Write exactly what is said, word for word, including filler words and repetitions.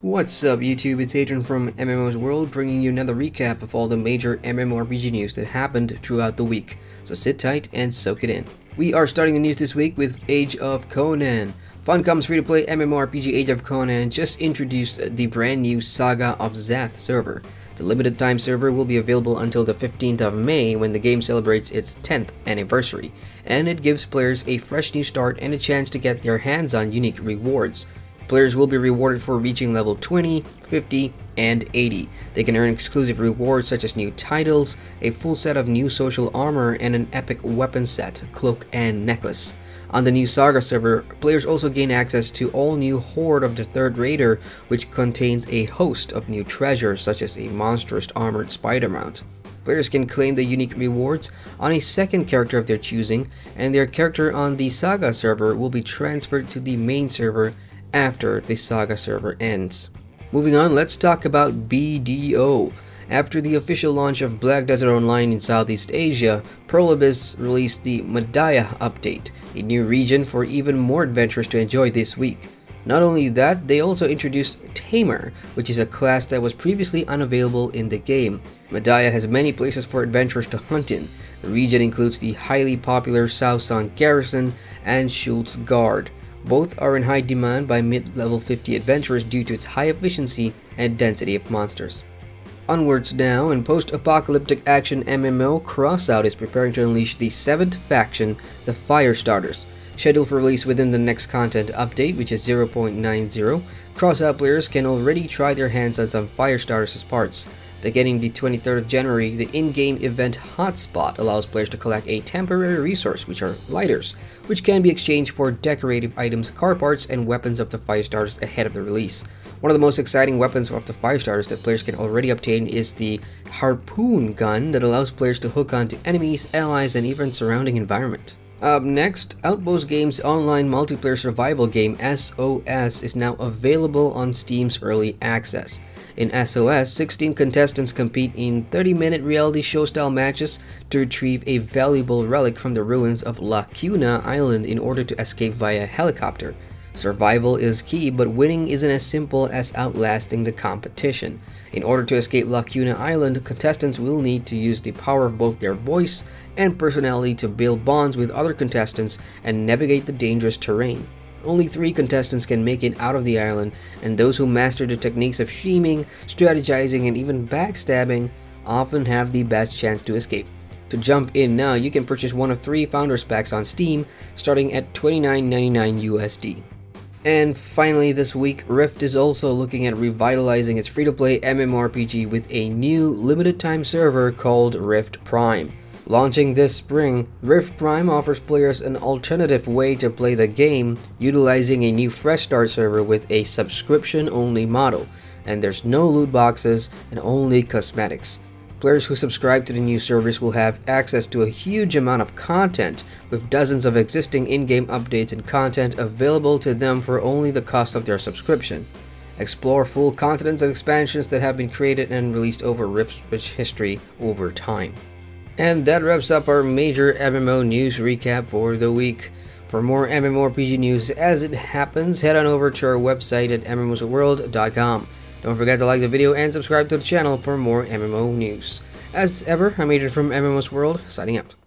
What's up YouTube, it's Adrian from MMOSWORLD bringing you another recap of all the major MMORPG news that happened throughout the week. So sit tight and soak it in. We are starting the news this week with Age of Conan. Funcom's free-to-play MMORPG Age of Conan just introduced the brand new Saga of Zath server. The limited time server will be available until the fifteenth of May when the game celebrates its tenth anniversary, and it gives players a fresh new start and a chance to get their hands on unique rewards. Players will be rewarded for reaching level twenty, fifty, and eighty. They can earn exclusive rewards such as new titles, a full set of new social armor, and an epic weapon set, cloak, and necklace. On the new Saga server, players also gain access to all new Horde of the Third Raider, which contains a host of new treasures such as a monstrous armored spider mount. Players can claim the unique rewards on a second character of their choosing, and their character on the Saga server will be transferred to the main server after the Saga server ends. Moving on, let's talk about B D O. After the official launch of Black Desert Online in Southeast Asia, Pearl Abyss released the Madaya update, a new region for even more adventurers to enjoy this week. Not only that, they also introduced Tamer, which is a class that was previously unavailable in the game. Madaya has many places for adventurers to hunt in. The region includes the highly popular Southson Garrison and Schultz Guard. Both are in high demand by mid-level fifty adventurers due to its high efficiency and density of monsters. Onwards now, in post-apocalyptic action M M O, Crossout is preparing to unleash the seventh faction, the Firestarters. Scheduled for release within the next content update, which is zero point nine zero, Crossout players can already try their hands on some Firestarters as parts. Beginning the twenty-third of January, the in-game event Hotspot allows players to collect a temporary resource, which are lighters, which can be exchanged for decorative items, car parts, and weapons of the Firestarters ahead of the release. One of the most exciting weapons of the Firestarters that players can already obtain is the Harpoon gun that allows players to hook onto enemies, allies, and even surrounding environment. Up next, Outpost Games' online multiplayer survival game S O S is now available on Steam's Early Access. In S O S, sixteen contestants compete in thirty minute reality show-style matches to retrieve a valuable relic from the ruins of La Cuna Island in order to escape via helicopter. Survival is key, but winning isn't as simple as outlasting the competition. In order to escape La Cuna Island, contestants will need to use the power of both their voice and personality to build bonds with other contestants and navigate the dangerous terrain. Only three contestants can make it out of the island, and those who master the techniques of scheming, strategizing, and even backstabbing often have the best chance to escape. To jump in now, you can purchase one of three Founders Packs on Steam, starting at twenty-nine ninety-nine U S D. And finally this week, Rift is also looking at revitalizing its free-to-play MMORPG with a new limited-time server called Rift Prime. Launching this spring, Rift Prime offers players an alternative way to play the game, utilizing a new fresh start server with a subscription-only model, and there's no loot boxes and only cosmetics. Players who subscribe to the new service will have access to a huge amount of content, with dozens of existing in-game updates and content available to them for only the cost of their subscription. Explore full contents and expansions that have been created and released over Rift's rich history over time. And that wraps up our major M M O news recap for the week. For more MMORPG news as it happens, head on over to our website at M M O S world dot com. Don't forget to like the video and subscribe to the channel for more M M O news. As ever, I'm Adrian from MMOSWORLD, signing out.